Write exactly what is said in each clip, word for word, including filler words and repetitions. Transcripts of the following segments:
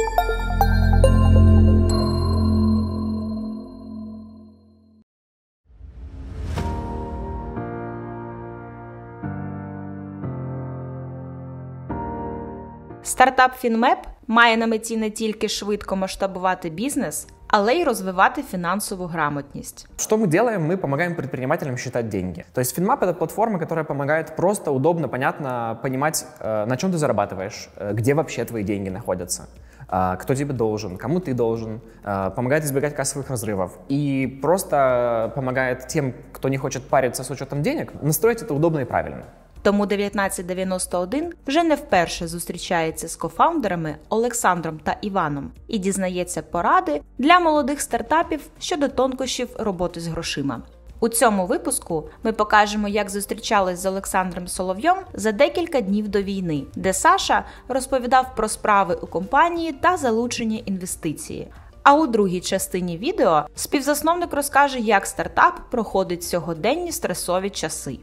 Стартап FinMap має на меті не тільки швидко масштабувати бізнес, але й розвивати финансовую грамотность. Что мы делаем? Мы помогаем предпринимателям считать деньги. То есть FinMap — это платформа, которая помогает просто, удобно, понятно понимать, на чем ты зарабатываешь, где вообще твои деньги находятся, кто тебе должен, кому ты должен, помогает избегать кассовых разрывов и просто помогает тем, кто не хочет париться с учетом денег, настроить это удобно и правильно. Тому дев'ятнадцять дев'яносто один вже не вперше зустрічається з кофаундерами Олександром та Іваном і дізнається поради для молодих стартапів щодо тонкощів роботи з грошима. У цьому випуску ми покажемо, як зустрічались з Олександром Соловйом за декілька днів до війни, де Саша розповідав про справи у компанії та залучення інвестиції. А у другій частині відео співзасновник розкаже, як стартап проходить сьогоденні стресові часи.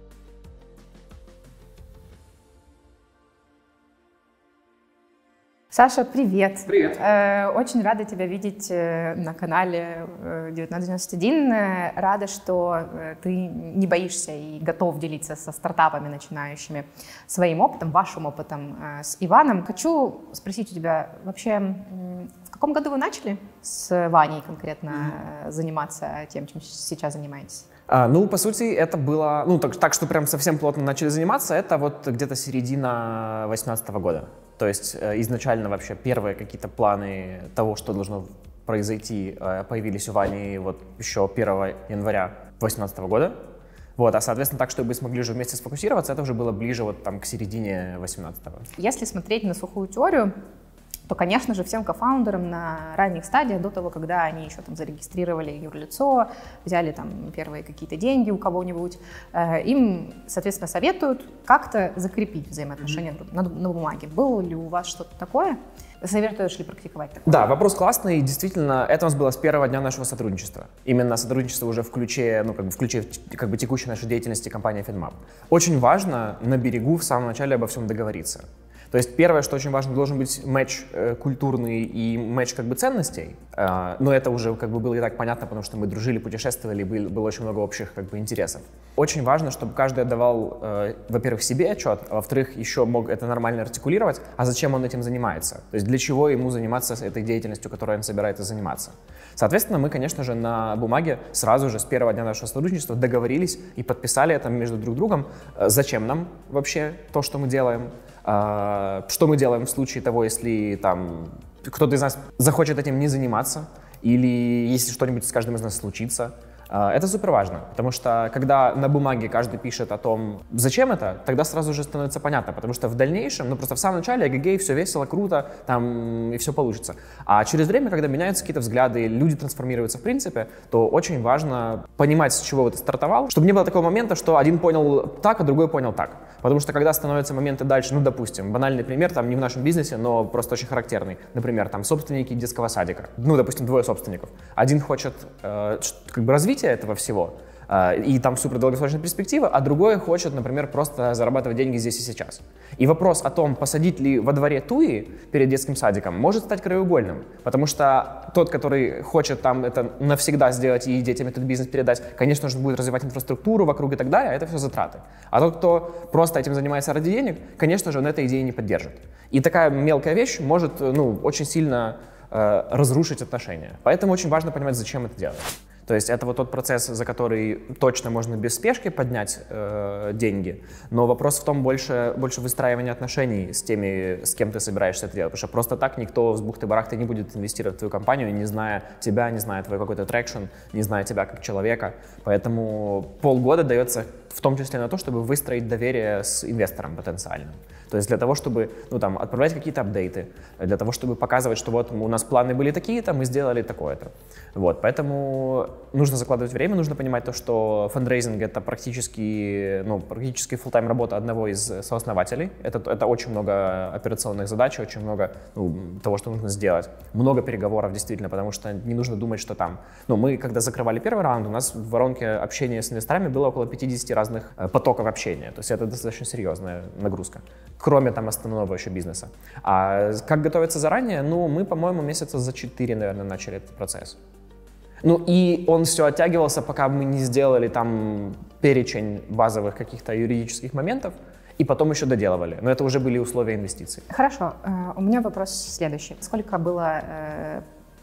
Саша, привет! Привет! Э, очень рада тебя видеть на канале девятнадцать девяносто один. Рада, что ты не боишься и готов делиться со стартапами начинающими своим опытом, вашим опытом с Иваном. Хочу спросить у тебя вообще, в каком году вы начали с Ваней конкретно mm-hmm. заниматься тем, чем сейчас занимаетесь? А, ну, по сути, это было, ну, так, так, что прям совсем плотно начали заниматься, это вот где-то середина восемнадцатого года. То есть изначально вообще первые какие-то планы того, что должно произойти, появились у Вани вот еще первого января восемнадцатого года. Вот, а, соответственно, так, чтобы смогли уже вместе сфокусироваться, это уже было ближе вот там к середине восемнадцатого. Если смотреть на сухую теорию, то, конечно же, всем кофаундерам на ранних стадиях, до того, когда они еще там зарегистрировали юрлицо, взяли там первые какие-то деньги у кого-нибудь, э, им, соответственно, советуют как-то закрепить взаимоотношения mm-hmm. на, на бумаге. Было ли у вас что-то такое? Советуешь ли практиковать такое? Да, вопрос классный. Действительно, это у нас было с первого дня нашего сотрудничества. Именно сотрудничество уже в ключе, ну, как бы в ключе как бы текущей нашей деятельности компании FinMap. Очень важно на берегу в самом начале обо всем договориться. То есть первое, что очень важно, должен быть матч э, культурный и матч как бы ценностей. Э, но это уже как бы было и так понятно, потому что мы дружили, путешествовали, был, было очень много общих как бы интересов. Очень важно, чтобы каждый отдавал, э, во-первых, себе отчет, а во-вторых, еще мог это нормально артикулировать, а зачем он этим занимается. То есть для чего ему заниматься этой деятельностью, которой он собирается заниматься. Соответственно, мы, конечно же, на бумаге сразу же с первого дня нашего сотрудничества договорились и подписали это между друг другом, э, зачем нам вообще то, что мы делаем. Что мы делаем в случае того, если там кто-то из нас захочет этим не заниматься, или если что-нибудь с каждым из нас случится. Это супер важно, потому что когда на бумаге каждый пишет о том, зачем это, тогда сразу же становится понятно, потому что в дальнейшем, ну просто в самом начале эгегей, все весело, круто, там и все получится. А через время, когда меняются какие-то взгляды, люди трансформируются в принципе, то очень важно понимать, с чего ты стартовал, чтобы не было такого момента, что один понял так, а другой понял так. Потому что когда становятся моменты дальше, ну допустим, банальный пример, там не в нашем бизнесе, но просто очень характерный, например, там собственники детского садика, ну допустим, двое собственников, один хочет э, как бы развить этого всего, и там супер долгосрочная перспектива, а другой хочет, например, просто зарабатывать деньги здесь и сейчас. И вопрос о том, посадить ли во дворе туи перед детским садиком, может стать краеугольным, потому что тот, который хочет там это навсегда сделать и детям этот бизнес передать, конечно же, будет развивать инфраструктуру вокруг и так далее, а это все затраты. А тот, кто просто этим занимается ради денег, конечно же, он этой идеи не поддержит. И такая мелкая вещь может, ну, очень сильно э, разрушить отношения. Поэтому очень важно понимать, зачем это делать. То есть это вот тот процесс, за который точно можно без спешки поднять э, деньги, но вопрос в том больше, больше выстраивания отношений с теми, с кем ты собираешься это делать, потому что просто так никто с бухты-барахты не будет инвестировать в твою компанию, не зная тебя, не зная твой какой-то трекшн, не зная тебя как человека, поэтому полгода дается в том числе на то, чтобы выстроить доверие с инвестором потенциальным. То есть для того, чтобы ну, там, отправлять какие-то апдейты, для того, чтобы показывать, что вот у нас планы были такие-то, мы сделали такое-то. Вот, поэтому нужно закладывать время, нужно понимать то, что фандрейзинг — это практически, ну, практически фулл-тайм работа одного из сооснователей. Это, это очень много операционных задач, очень много ну, того, что нужно сделать. Много переговоров действительно, потому что не нужно думать, что там... Ну, мы, когда закрывали первый раунд, у нас в воронке общения с инвесторами было около пятьдесят разных потоков общения. То есть это достаточно серьезная нагрузка, кроме там основного еще бизнеса. А как готовиться заранее? Ну, мы, по-моему, месяца за четыре, наверное, начали этот процесс. Ну и он все оттягивался, пока мы не сделали там перечень базовых каких-то юридических моментов, и потом еще доделывали. Но это уже были условия инвестиций. Хорошо. У меня вопрос следующий. Сколько было... Э...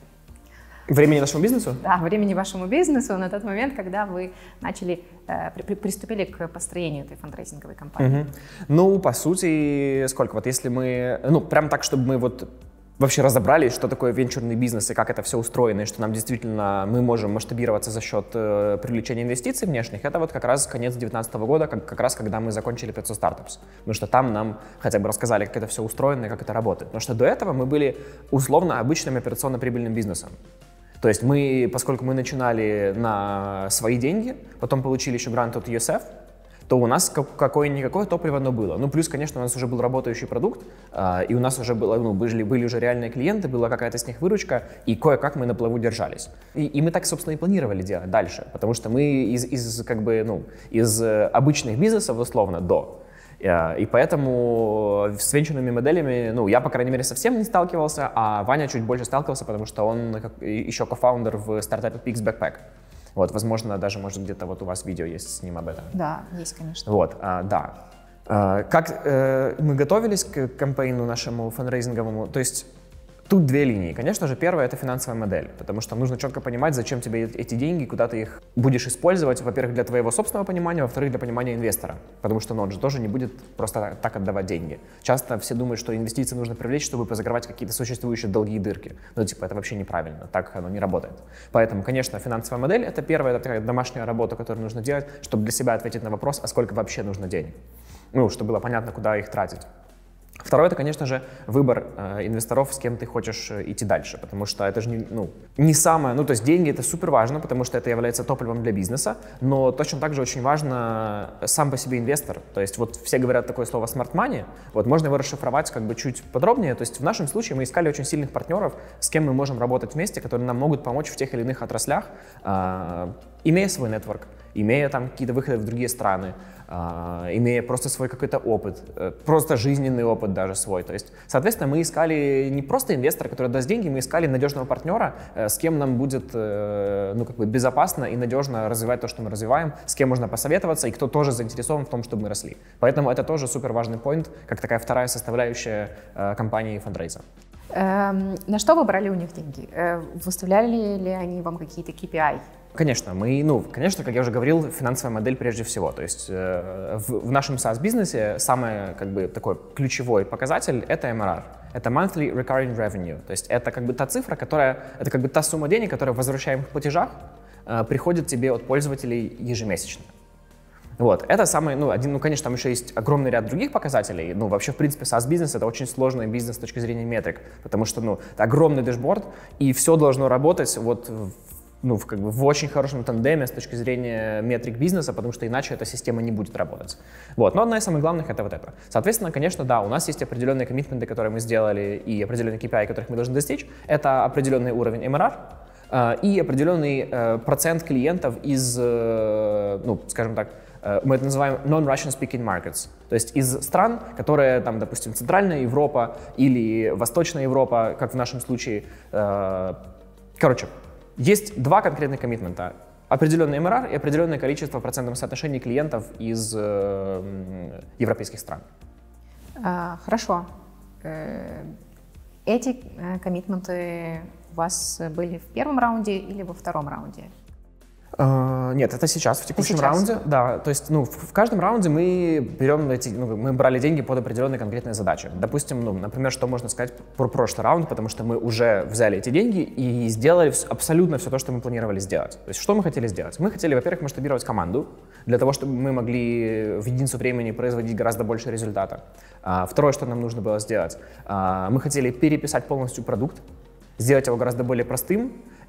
Времени нашему бизнесу? Да, времени вашему бизнесу на тот момент, когда вы начали, э, при, приступили к построению этой фандрейзинговой компании? Угу. Ну, по сути, сколько? Вот если мы... Ну, прям так, чтобы мы вот... вообще разобрались, что такое венчурный бизнес и как это все устроено, и что нам действительно мы можем масштабироваться за счет э, привлечения инвестиций внешних, это вот как раз конец две тысячи девятнадцатого года, как, как раз когда мы закончили пятьсот Startups. Потому что там нам хотя бы рассказали, как это все устроено и как это работает. Потому что до этого мы были условно обычным операционно-прибыльным бизнесом. То есть мы, поскольку мы начинали на свои деньги, потом получили еще грант от ю эс эф, то у нас какое-никакое топливо, но было. Ну, плюс, конечно, у нас уже был работающий продукт, э, и у нас уже было, ну, были, были уже реальные клиенты, была какая-то с них выручка, и кое-как мы на плаву держались. И, и мы так, собственно, и планировали делать дальше, потому что мы из, из, как бы, ну, из обычных бизнесов, условно, до. Э, и поэтому с венчурными моделями, ну, я, по крайней мере, совсем не сталкивался, а Ваня чуть больше сталкивался, потому что он как, еще кофаундер в стартапе Pix Backpack. Вот, возможно, даже, может, где-то вот у вас видео есть с ним об этом. Да, есть, конечно. Вот, а, да. А, как э, мы готовились к кампейну нашему фандрейзинговому, то есть тут две линии. Конечно же, первая — это финансовая модель, потому что нужно четко понимать, зачем тебе эти деньги, куда ты их будешь использовать, во-первых, для твоего собственного понимания, во-вторых, для понимания инвестора, потому что ну, он же тоже не будет просто так отдавать деньги. Часто все думают, что инвестиции нужно привлечь, чтобы позакрывать какие-то существующие долги и дырки. Но типа это вообще неправильно, так оно не работает. Поэтому, конечно, финансовая модель — это первая, это такая домашняя работа, которую нужно делать, чтобы для себя ответить на вопрос, а сколько вообще нужно денег. Ну, чтобы было понятно, куда их тратить. Второе — это, конечно же, выбор э, инвесторов, с кем ты хочешь э, идти дальше, потому что это же не, ну, не самое, ну, то есть деньги — это супер важно, потому что это является топливом для бизнеса, но точно так же очень важно сам по себе инвестор, то есть вот все говорят такое слово smart money, вот можно его расшифровать как бы чуть подробнее, то есть в нашем случае мы искали очень сильных партнеров, с кем мы можем работать вместе, которые нам могут помочь в тех или иных отраслях, э, имея свой нетворк, имея там какие-то выходы в другие страны, Uh, имея просто свой какой-то опыт, uh, просто жизненный опыт даже свой. То есть, соответственно, мы искали не просто инвестора, который даст деньги, мы искали надежного партнера, uh, с кем нам будет uh, ну, как бы безопасно и надежно развивать то, что мы развиваем, с кем можно посоветоваться и кто тоже заинтересован в том, чтобы мы росли. Поэтому это тоже супер важный поинт, как такая вторая составляющая uh, компании фандрейза. Эм, на что вы брали у них деньги? Э, выставляли ли они вам какие-то кей пи ай? Конечно, мы, ну, конечно, как я уже говорил, финансовая модель прежде всего. То есть э, в, в нашем SaaS-бизнесе самый, как бы, такой ключевой показатель — это эм эр ар. Это monthly recurring revenue. То есть это как бы та цифра, которая, это как бы та сумма денег, которая в возвращаемых платежах э, приходит тебе от пользователей ежемесячно. Вот, это самый, ну, один, ну, конечно, там еще есть огромный ряд других показателей. Ну, вообще, в принципе, SaaS-бизнес — это очень сложный бизнес с точки зрения метрик, потому что, ну, это огромный дэшборд, и все должно работать вот в ну, в, как бы, в очень хорошем тандеме с точки зрения метрик бизнеса, потому что иначе эта система не будет работать. Вот. Но одна из самых главных — это вот это. Соответственно, конечно, да, у нас есть определенные коммитменты, которые мы сделали, и определенные кей пи ай, которых мы должны достичь. Это определенный уровень эм эр ар э, и определенный э, процент клиентов из, э, ну, скажем так, э, мы это называем non-Russian speaking markets. То есть из стран, которые, там, допустим, Центральная Европа или Восточная Европа, как в нашем случае, э, короче, есть два конкретных коммитмента. Определенный эм эр ар и определенное количество в процентном соотношении клиентов из э, европейских стран. А, хорошо. Эти коммитменты у вас были в первом раунде или во втором раунде? Uh, нет, это сейчас, в текущем сейчас. раунде. Да, то есть, ну, в, в каждом раунде мы берем эти, ну, мы брали деньги под определенные конкретные задачи. Допустим, ну, например, что можно сказать про прошлый раунд, потому что мы уже взяли эти деньги и сделали абсолютно все то, что мы планировали сделать. То есть, что мы хотели сделать? Мы хотели, во-первых, масштабировать команду для того, чтобы мы могли в единицу времени производить гораздо больше результата. Uh, второе, что нам нужно было сделать, uh, мы хотели переписать полностью продукт, сделать его гораздо более простым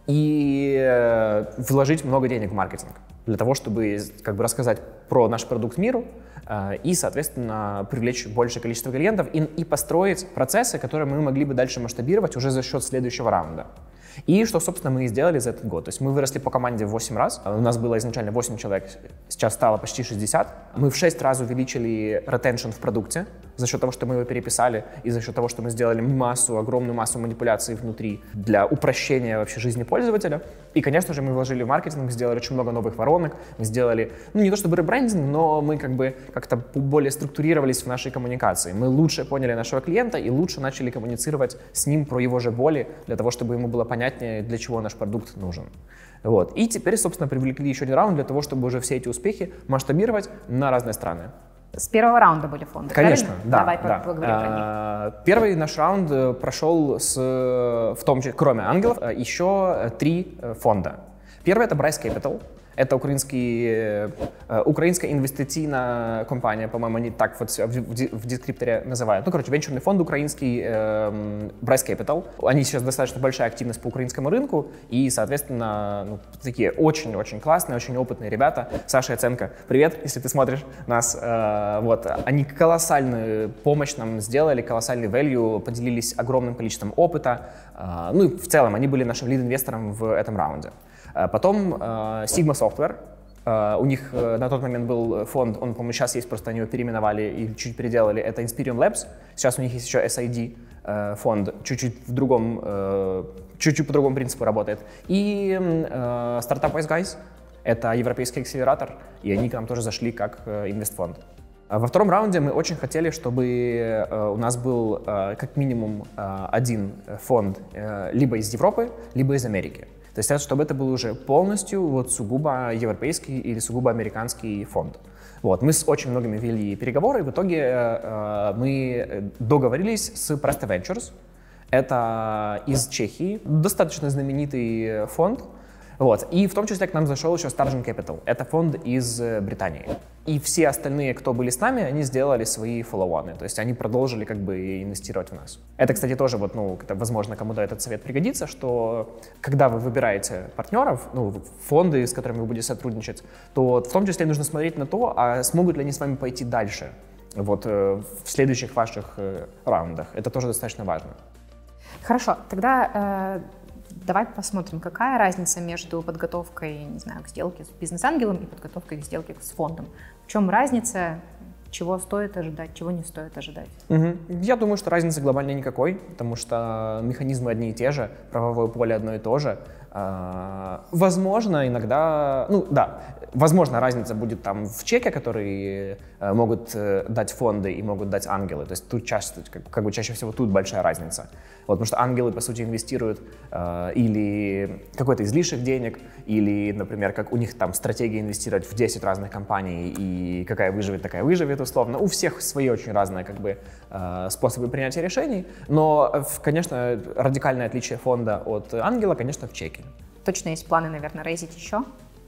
и вложить много денег в маркетинг для того, чтобы как бы рассказать про наш продукт миру и, соответственно, привлечь большее количество клиентов и, и построить процессы, которые мы могли бы дальше масштабировать уже за счет следующего раунда. И что, собственно, мы и сделали за этот год. То есть мы выросли по команде в восемь раз. У нас было изначально восемь человек, сейчас стало почти шестьдесят. Мы в шесть раз увеличили ретеншн в продукте за счет того, что мы его переписали, и за счет того, что мы сделали массу, огромную массу манипуляций внутри для упрощения вообще жизни пользователя. И, конечно же, мы вложили в маркетинг, сделали очень много новых воронок, мы сделали, ну, не то чтобы ребрендинг, но мы как бы как-то более структурировались в нашей коммуникации. Мы лучше поняли нашего клиента и лучше начали коммуницировать с ним про его же боли, для того, чтобы ему было понятнее, для чего наш продукт нужен. Вот. И теперь, собственно, привлекли еще один раунд для того, чтобы уже все эти успехи масштабировать на разные страны. С первого раунда были фонды, конечно, правильно? да. Давай да. поговорим про них. Первый наш раунд прошел, с, в том числе, кроме ангелов, еще три фонда. Первый — это Bryce Capital. Это украинский, украинская инвестиционная компания, по-моему, они так вот в дескрипторе называют. Ну, короче, венчурный фонд украинский э, Bryce Capital. Они сейчас достаточно большая активность по украинскому рынку и, соответственно, ну, такие очень-очень классные, очень опытные ребята. Саша Яценко, привет, если ты смотришь нас. Э, вот, они колоссальную помощь нам сделали, колоссальный value, поделились огромным количеством опыта. Э, ну и в целом они были нашим лид-инвестором в этом раунде. Потом uh, Sigma Software, uh, у них uh, на тот момент был фонд, он, по-моему, сейчас есть, просто они его переименовали и чуть переделали, это Inspirium Labs, сейчас у них есть еще эс ай ди uh, фонд, чуть-чуть в другом, uh, чуть-чуть по другому принципу работает. И uh, Startup Wise Guys, это европейский акселератор, и они к нам тоже зашли как uh, инвестфонд. Во втором раунде мы очень хотели, чтобы uh, у нас был uh, как минимум uh, один фонд uh, либо из Европы, либо из Америки. То есть, чтобы это был уже полностью вот сугубо европейский или сугубо американский фонд. Вот. Мы с очень многими вели переговоры, и в итоге э, мы договорились с Presto Ventures. Это из Чехии, достаточно знаменитый фонд. Вот. И в том числе к нам зашел еще Sturgeon Capital. Это фонд из Британии. И все остальные, кто были с нами, они сделали свои follow-on. То есть они продолжили как бы инвестировать в нас. Это, кстати, тоже, вот, ну, возможно, кому-то этот совет пригодится, что когда вы выбираете партнеров, ну, фонды, с которыми вы будете сотрудничать, то в том числе нужно смотреть на то, а смогут ли они с вами пойти дальше вот, в следующих ваших раундах. Это тоже достаточно важно. Хорошо, тогда... Э... Давай посмотрим, какая разница между подготовкой, не знаю, к сделке с бизнес-ангелом и подготовкой к сделке с фондом. В чем разница, чего стоит ожидать, чего не стоит ожидать? Угу. Я думаю, что разницы глобально никакой, потому что механизмы одни и те же, правовое поле одно и то же. Возможно, иногда, ну да, возможно, разница будет там в чеке, который могут дать фонды и могут дать ангелы. То есть тут чаще, как бы чаще всего тут большая разница. Вот, потому что ангелы, по сути, инвестируют э, или какой-то излишек денег, или, например, как у них там стратегия инвестировать в десять разных компаний, и какая выживет, такая выживет, условно. У всех свои очень разные как бы, э, способы принятия решений, но, конечно, радикальное отличие фонда от ангела, конечно, в чеке. Точно есть планы, наверное, рейзить еще.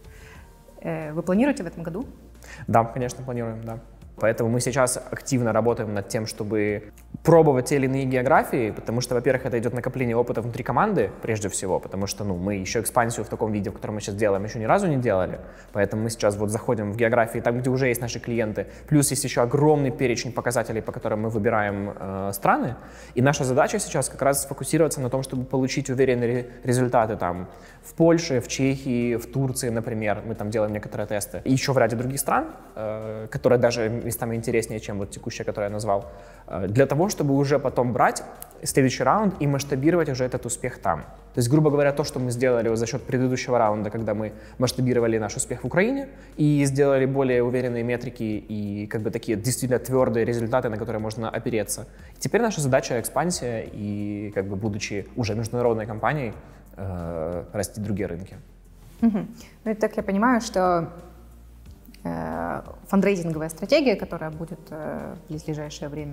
Вы планируете в этом году? Да, конечно, планируем, да. Поэтому мы сейчас активно работаем над тем, чтобы пробовать те или иные географии, потому что, во-первых, это идет накопление опыта внутри команды, прежде всего, потому что ну, мы еще экспансию в таком виде, в котором мы сейчас делаем, еще ни разу не делали. Поэтому мы сейчас вот заходим в географии там, где уже есть наши клиенты. Плюс есть еще огромный перечень показателей, по которым мы выбираем э, страны. И наша задача сейчас как раз сфокусироваться на том, чтобы получить уверенные результаты там в Польше, в Чехии, в Турции, например. Мы там делаем некоторые тесты. И еще в ряде других стран, э, которые даже местами интереснее, чем вот текущая, которую я назвал, для того, чтобы уже потом брать следующий раунд и масштабировать уже этот успех там. То есть, грубо говоря, то, что мы сделали за счет предыдущего раунда, когда мы масштабировали наш успех в Украине и сделали более уверенные метрики и как бы такие действительно твердые результаты, на которые можно опереться. Теперь наша задача — экспансия и, как бы, будучи уже международной компанией, э, расти другие рынки. Угу. Ну и так я понимаю, что фандрейзинговая стратегия, которая будет в ближайшее время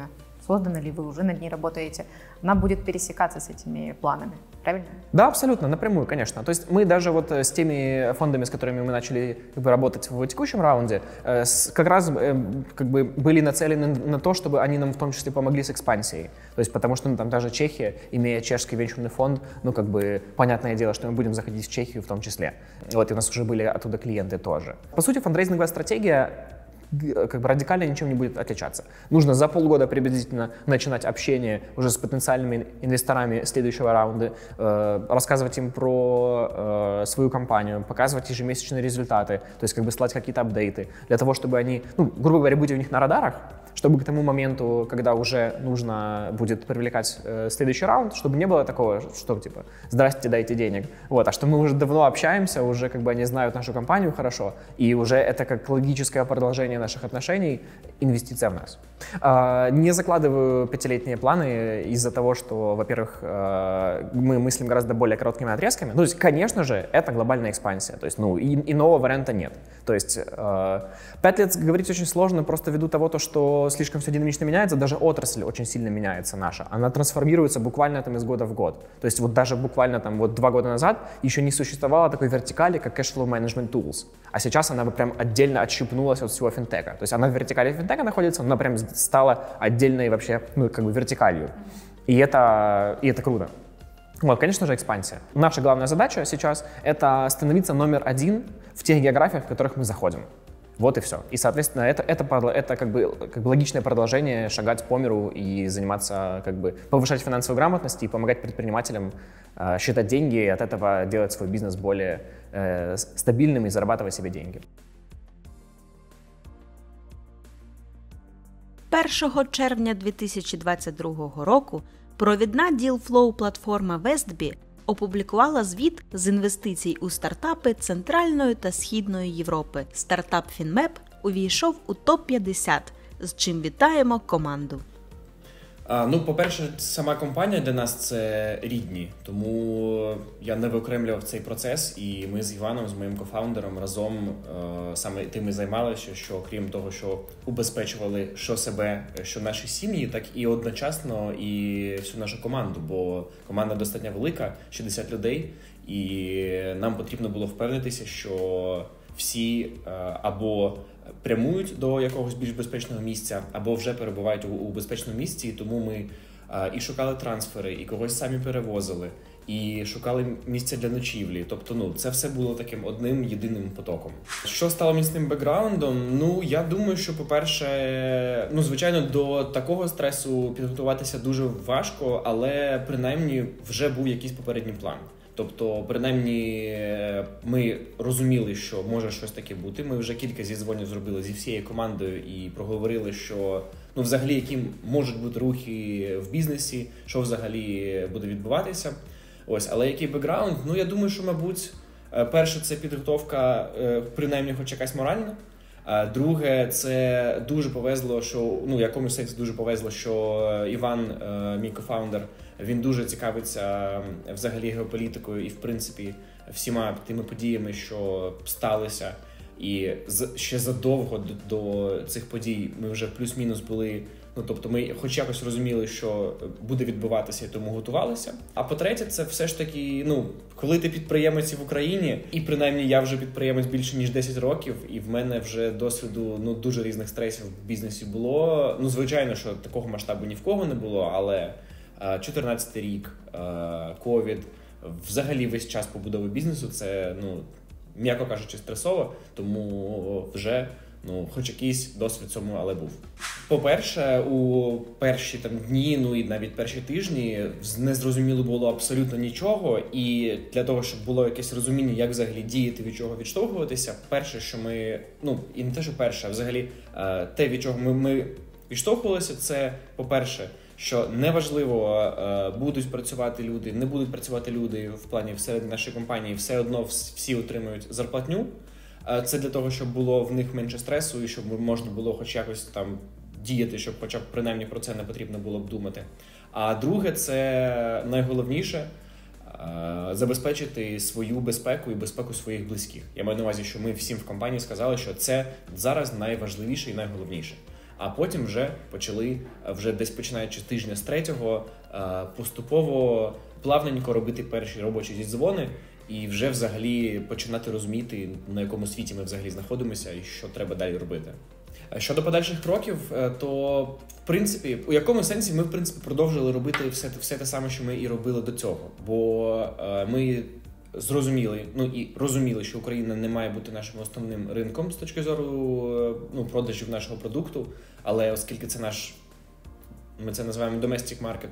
создана ли вы, уже над ней работаете, она будет пересекаться с этими планами, правильно? Да, абсолютно, напрямую, конечно. То есть мы даже вот с теми фондами, с которыми мы начали как бы работать в текущем раунде, как раз как бы были нацелены на то, чтобы они нам в том числе помогли с экспансией. То есть потому что ну, там даже Чехия, имея чешский венчурный фонд, ну как бы понятное дело, что мы будем заходить в Чехию в том числе. Вот, и у нас уже были оттуда клиенты тоже. По сути, фандрейзинговая стратегия как бы радикально ничем не будет отличаться. Нужно за полгода приблизительно начинать общение уже с потенциальными инвесторами следующего раунда, э, рассказывать им про э, свою компанию, показывать ежемесячные результаты, то есть как бы слать какие-то апдейты, для того, чтобы они, ну, грубо говоря, быть у них на радарах, чтобы к тому моменту, когда уже нужно будет привлекать э, следующий раунд, чтобы не было такого, что типа «здрасте, дайте денег», вот, а что мы уже давно общаемся, уже как бы они знают нашу компанию хорошо, и уже это как логическое продолжение наших отношений, инвестиция в нас. Э, не закладываю пятилетние планы из-за того, что, во-первых, э, мы мыслим гораздо более короткими отрезками. Ну, то есть, конечно же, это глобальная экспансия, то есть, ну, и, иного варианта нет. То есть, э, пять лет говорить очень сложно просто ввиду того, то, что слишком все динамично меняется, даже отрасль очень сильно меняется наша. Она трансформируется буквально там из года в год. То есть вот даже буквально там вот два года назад еще не существовало такой вертикали, как Cashflow Management Tools. А сейчас она бы прям отдельно отщипнулась от всего финтека. То есть она в вертикали финтека находится, она прям стала отдельной вообще, ну, как бы вертикалью. И это, и это круто. Вот, конечно же, экспансия. Наша главная задача сейчас — это становиться номер один в тех географиях, в которых мы заходим. Вот и все. И, соответственно, это, это, это как бы, как бы логичное продолжение шагать по миру и заниматься, как бы, повышать финансовую грамотность и помогать предпринимателям э, считать деньги и от этого делать свой бизнес более э, стабильным и зарабатывать себе деньги. першого червня дві тисячі двадцять другого року провідна ділфлоу-платформа Westbee опублікувала звіт з інвестицій у стартапи Центральної та Східної Європи. Стартап FinMap увійшов у топ п'ятдесят, з чим вітаємо команду. А, ну, по-перше, сама компанія для нас – це рідні, тому я не виокремлював цей процес, і ми з Іваном, з моїм кофаундером, разом е, саме тим і займалися, що крім того, що убезпечували що себе, що наші сім'ї, так і одночасно і всю нашу команду, бо команда достатньо велика, шістдесят людей, і нам потрібно було впевнитися, що всі е, або прямують до якогось більш безпечного місця, або вже перебувають у, у безпечному місці, і тому ми а, і шукали трансфери, і когось самі перевозили, і шукали місця для ночівлі. Тобто, ну, це все було таким одним єдиним потоком. Що стало міцним бекграундом? Ну, я думаю, що, по-перше, ну, звичайно, до такого стресу підготуватися дуже важко, але, принаймні, вже був якийсь попередній план. Тобто, принаймні, ми розуміли, що може щось таке бути. Ми вже кілька зідзвонів зробили зі всією командою і проговорили, що, ну, взагалі, які можуть бути рухи в бізнесі, що взагалі буде відбуватися. Ось, але який бекграунд? Ну, я думаю, що, мабуть, перше, це підготовка, принаймні, хоч якась моральна. Друге, це дуже повезло, що, ну, в якомусь сенсі дуже повезло, що Іван, мій кофаундер, він дуже цікавиться взагалі геополітикою і, в принципі, всіма тими подіями, що сталися. І ще задовго до, до цих подій ми вже плюс-мінус були, ну, тобто ми хоч якось розуміли, що буде відбуватися, і тому готувалися. А по-третє, це все ж таки, ну, коли ти підприємець в Україні, і принаймні я вже підприємець більше ніж десять років, і в мене вже досвіду, ну, дуже різних стресів в бізнесі було. Ну, звичайно, що такого масштабу ні в кого не було, але чотирнадцятий рік, ковід, взагалі весь час побудови бізнесу, це, ну, м'яко кажучи, стресово, тому вже, ну, хоч якийсь досвід цьому, але був. По-перше, у перші там дні, ну і навіть перші тижні не зрозуміло було абсолютно нічого, і для того, щоб було якесь розуміння, як взагалі діяти, від чого відштовхуватися, перше, що ми, ну, і не те, що перше, а взагалі те, від чого ми, ми відштовхувалися, це, по-перше, що неважливо, будуть працювати люди, не будуть працювати люди в плані всередині нашої компанії, все одно всі отримують зарплатню. Це для того, щоб було в них менше стресу і щоб можна було хоч якось там діяти, щоб хоча б принаймні про це не потрібно було б думати. А друге, це найголовніше – забезпечити свою безпеку і безпеку своїх близьких. Я маю на увазі, що ми всім в компанії сказали, що це зараз найважливіше і найголовніше. А потім вже почали, вже десь починаючи з тижня з третього, поступово, плавненько робити перші робочі зідзвони і вже взагалі починати розуміти, на якому світі ми взагалі знаходимося і що треба далі робити. Щодо подальших кроків, то, в принципі, у якому сенсі ми, в принципі, продовжили робити все, все те саме, що ми і робили до цього. Бо ми зрозуміли, ну і розуміли, що Україна не має бути нашим основним ринком з точки зору, ну, продажів нашого продукту, але оскільки це наш, ми це називаємо domestic market,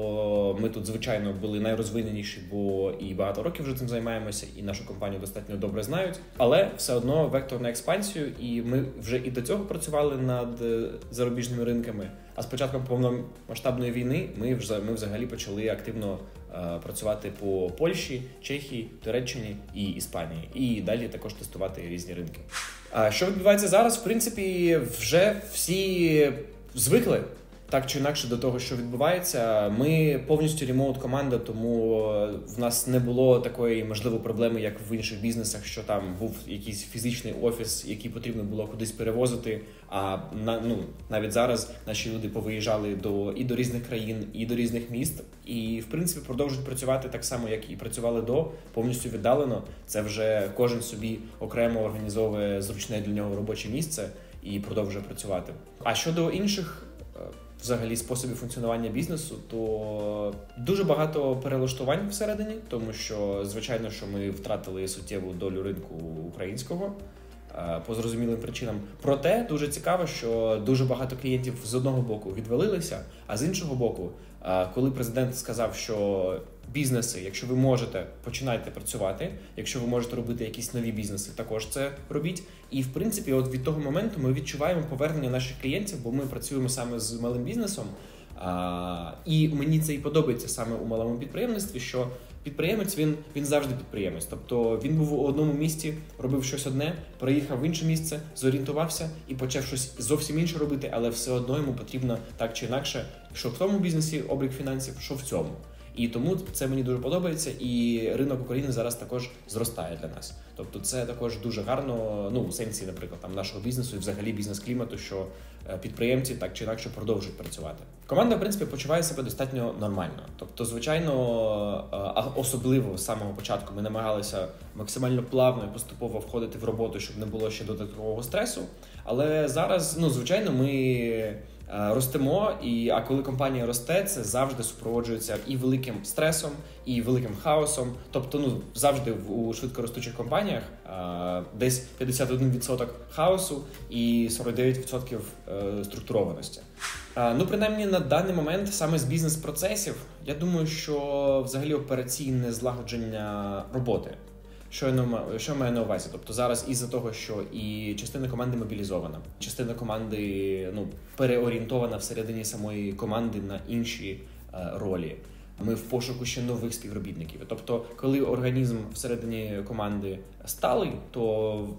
то ми тут, звичайно, були найрозвиненіші, бо і багато років вже цим займаємося, і нашу компанію достатньо добре знають. Але все одно вектор на експансію, і ми вже і до цього працювали над зарубіжними ринками. А з початком повномасштабної війни ми, вже, ми взагалі почали активно е, працювати по Польщі, Чехії, Туреччині і Іспанії. І далі також тестувати різні ринки. А що відбувається зараз? В принципі, вже всі звикли так чи інакше до того, що відбувається. Ми повністю ремоут-команда, тому в нас не було такої, можливо, проблеми, як в інших бізнесах, що там був якийсь фізичний офіс, який потрібно було кудись перевозити. А на, ну, навіть зараз наші люди повиїжджали до, і до різних країн, і до різних міст. І, в принципі, продовжують працювати так само, як і працювали до, повністю віддалено. Це вже кожен собі окремо організовує зручне для нього робоче місце і продовжує працювати. А щодо інших взагалі способів функціонування бізнесу, то дуже багато перелаштувань всередині, тому що, звичайно, що ми втратили суттєву долю ринку українського по зрозумілим причинам. Проте дуже цікаво, що дуже багато клієнтів з одного боку відвалилися, а з іншого боку, коли президент сказав, що бізнеси, якщо ви можете, починайте працювати, якщо ви можете робити якісь нові бізнеси, також це робіть. І, в принципі, от від того моменту ми відчуваємо повернення наших клієнтів, бо ми працюємо саме з малим бізнесом. А, і мені це і подобається саме у малому підприємництві, що підприємець, він, він завжди підприємець. Тобто він був у одному місці, робив щось одне, приїхав в інше місце, зорієнтувався і почав щось зовсім інше робити, але все одно йому потрібно так чи інакше, що в тому бізнесі облік фінансів, що в цьому. І тому це мені дуже подобається, і ринок України зараз також зростає для нас. Тобто це також дуже гарно, ну, у сенсі, наприклад, там нашого бізнесу і взагалі бізнес-клімату, що підприємці так чи інакше продовжують працювати. Команда, в принципі, почуває себе достатньо нормально. Тобто, звичайно, особливо з самого початку ми намагалися максимально плавно і поступово входити в роботу, щоб не було ще додаткового стресу. Але зараз, ну, звичайно, ми ростемо, і, а коли компанія росте, це завжди супроводжується і великим стресом, і великим хаосом. Тобто, ну, завжди у швидкоростучих компаніях а, десь п'ятдесят один відсоток хаосу і сорок дев'ять відсотків е, структурованості. А, ну, принаймні, на даний момент саме з бізнес-процесів, я думаю, що взагалі операційне злагодження роботи. Що я, що я маю на увазі? Тобто зараз із-за того, що і частина команди мобілізована, частина команди, ну, переорієнтована всередині самої команди на інші е, ролі. Ми в пошуку ще нових співробітників. Тобто, коли організм всередині команди сталий, то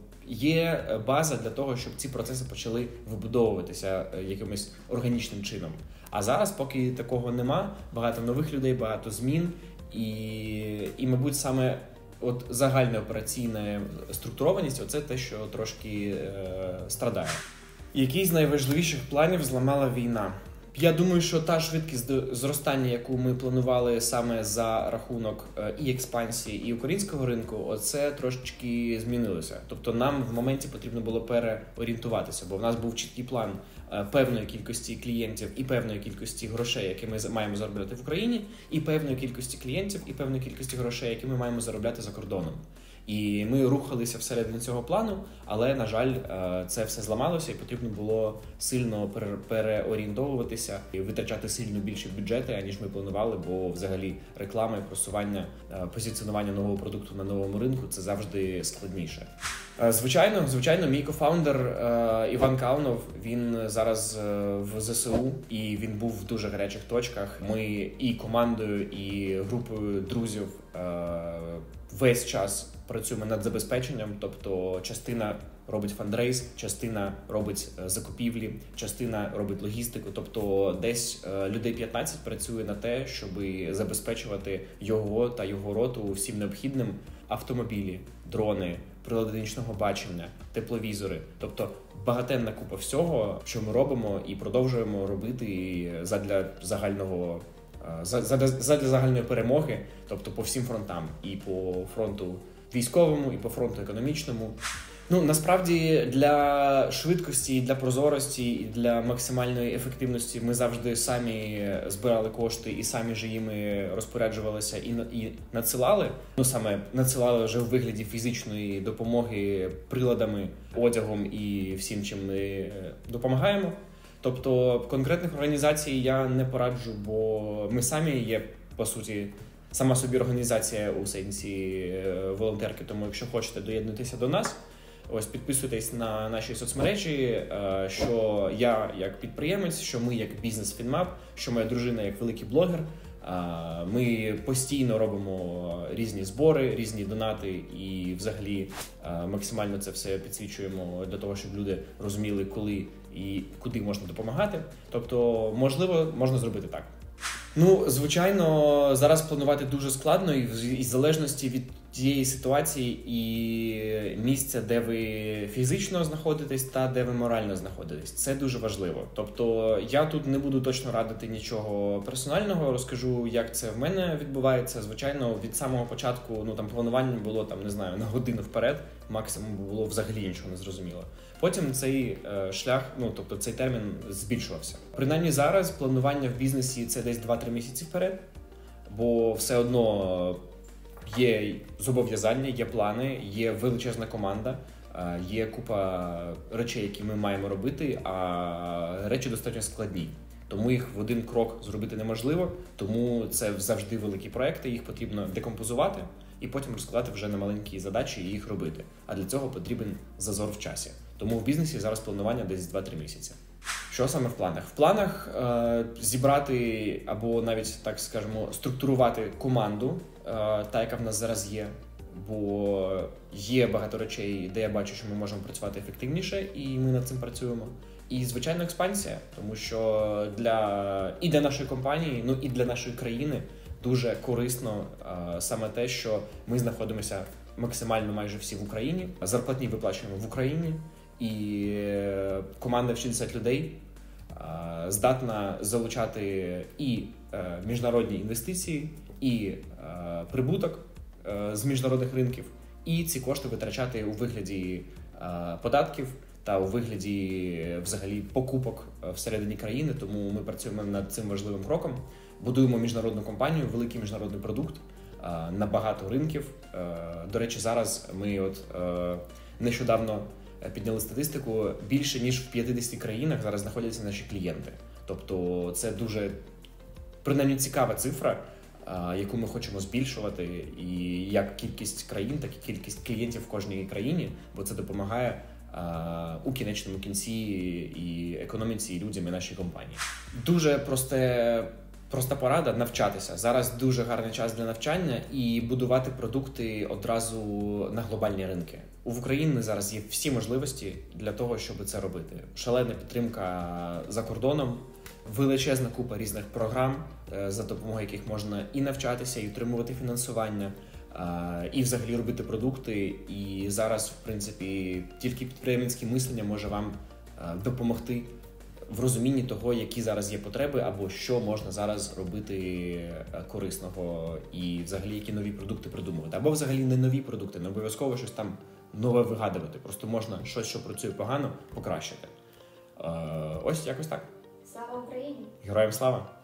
є база для того, щоб ці процеси почали вибудовуватися якимось органічним чином. А зараз, поки такого нема, багато нових людей, багато змін і, і мабуть, саме от загальна операційна структурованість – оце те, що трошки е, страдає. Який з найважливіших планів зламала війна? Я думаю, що та швидкість зростання, яку ми планували саме за рахунок і експансії, і українського ринку, оце трошечки змінилося. Тобто нам в моменті потрібно було переорієнтуватися, бо в нас був чіткий план певної кількості клієнтів і певної кількості грошей, які ми маємо заробляти в Україні, і певної кількості клієнтів і певної кількості грошей, які ми маємо заробляти за кордоном. І ми рухалися всередині цього плану, але, на жаль, це все зламалося і потрібно було сильно переорієнтовуватися і витрачати сильно більші бюджети, аніж ми планували, бо взагалі реклама і просування, позиціонування нового продукту на новому ринку – це завжди складніше. Звичайно, звичайно, мій кофаундер Іван Каунов, він зараз в зе се у, і він був в дуже гарячих точках. Ми і командою, і групою друзів весь час працюємо над забезпеченням, тобто частина робить фандрейз, частина робить закупівлі, частина робить логістику, тобто десь людей п'ятнадцять працює на те, щоб забезпечувати його та його роту всім необхідним: автомобілі, дрони, прилади нічного бачення, тепловізори. Тобто багатенна купа всього, що ми робимо і продовжуємо робити задля загального, задля, задля загальної перемоги, тобто по всім фронтам. І по фронту військовому, і по фронту економічному. Ну, насправді, для швидкості, і для прозорості, і для максимальної ефективності ми завжди самі збирали кошти і самі ж їми розпоряджувалися і, і надсилали. Ну, саме надсилали вже в вигляді фізичної допомоги приладами, одягом і всім, чим ми допомагаємо. Тобто, конкретних організацій я не пораджу, бо ми самі є, по суті, сама собі організація у сенсі волонтерки. Тому, якщо хочете доєднатися до нас, ось підписуйтесь на наші соцмережі, що я як підприємець, що ми як бізнес FinMap, що моя дружина як великий блогер. Ми постійно робимо різні збори, різні донати і взагалі максимально це все підсвічуємо для того, щоб люди розуміли, коли і куди можна допомагати. Тобто, можливо, можна зробити так. Ну, звичайно, зараз планувати дуже складно, і в залежності від тієї ситуації і місця, де ви фізично знаходитесь та де ви морально знаходитесь. Це дуже важливо. Тобто, я тут не буду точно радити нічого персонального, розкажу, як це в мене відбувається. Звичайно, від самого початку, ну, там, планування було, там, не знаю, на годину вперед, максимум було взагалі нічого не зрозуміло. Потім цей е, шлях, ну, тобто цей термін збільшувався. Принаймні зараз планування в бізнесі – це десь два-три місяці вперед, бо все одно є зобов'язання, є плани, є величезна команда, е, є купа речей, які ми маємо робити, а речі достатньо складні. Тому їх в один крок зробити неможливо, тому це завжди великі проекти, їх потрібно декомпозувати і потім розкладати вже на маленькі задачі і їх робити. А для цього потрібен зазор в часі. Тому в бізнесі зараз планування десь два-три місяці. Що саме в планах? В планах е, зібрати або навіть, так скажемо, структурувати команду, е, та, яка в нас зараз є. Бо є багато речей, де я бачу, що ми можемо працювати ефективніше, і ми над цим працюємо. І, звичайно, експансія, тому що для, і для нашої компанії, ну і для нашої країни дуже корисно а, саме те, що ми знаходимося максимально майже всі в Україні, зарплатні виплачуємо в Україні, і е, команда в шістдесят людей а, здатна залучати і е, міжнародні інвестиції, і е, прибуток е, з міжнародних ринків, і ці кошти витрачати у вигляді е, податків та у вигляді взагалі покупок всередині країни. Тому ми працюємо над цим важливим кроком. Будуємо міжнародну компанію, великий міжнародний продукт на багато ринків. До речі, зараз ми от нещодавно підняли статистику, більше ніж в п'ятдесяти країнах зараз знаходяться наші клієнти. Тобто це дуже, принаймні, цікава цифра, яку ми хочемо збільшувати, і як кількість країн, так і кількість клієнтів в кожній країні, бо це допомагає у кінечному кінці і економіці, і людям, і нашій компанії. Дуже просте, проста порада – навчатися. Зараз дуже гарний час для навчання і будувати продукти одразу на глобальні ринки. У Україні зараз є всі можливості для того, щоб це робити. Шалена підтримка за кордоном, величезна купа різних програм, за допомогою яких можна і навчатися, і отримувати фінансування, і взагалі робити продукти. І зараз, в принципі, тільки підприємницьке мислення може вам допомогти в розумінні того, які зараз є потреби, або що можна зараз робити корисного, і взагалі які нові продукти придумувати. Або взагалі не нові продукти, не обов'язково щось там нове вигадувати. Просто можна щось, що працює погано, покращити. Ось якось так. Слава Україні! Героям слава!